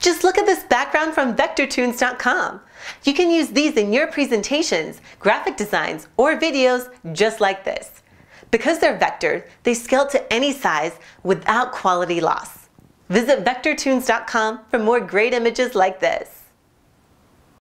Just look at this background from VectorToons.com. You can use these in your presentations, graphic designs, or videos just like this. Because they're vectored, they scale to any size without quality loss. Visit VectorToons.com for more great images like this.